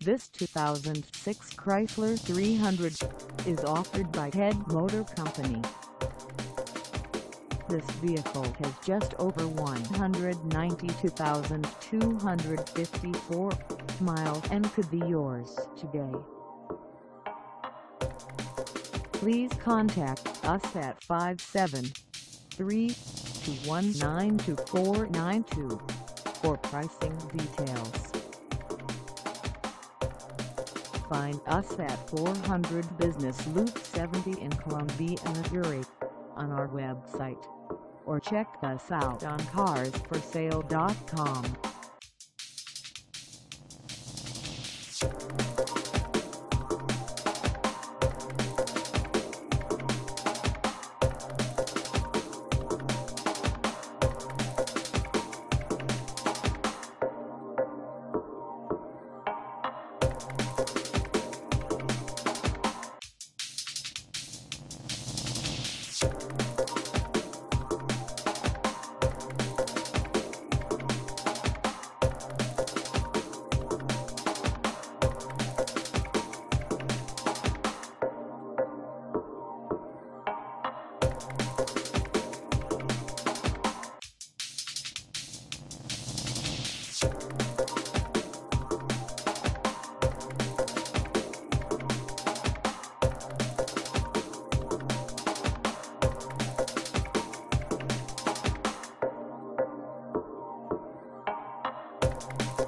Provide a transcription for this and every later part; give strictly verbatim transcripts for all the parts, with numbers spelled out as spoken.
This two thousand six Chrysler three hundred is offered by Head Motor Company. This vehicle has just over one hundred ninety-two thousand two hundred fifty-four miles and could be yours today. Please contact us at five seven three, two one nine, two four nine two for pricing details. Find us at four hundred Business Loop seventy in Columbia, Missouri on our website, or check us out on cars for sale dot com.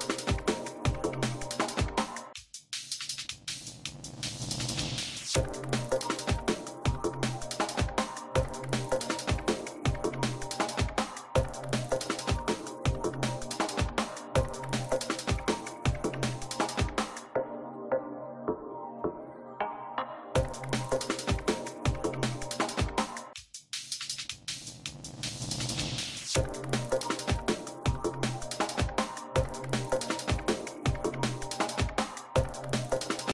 You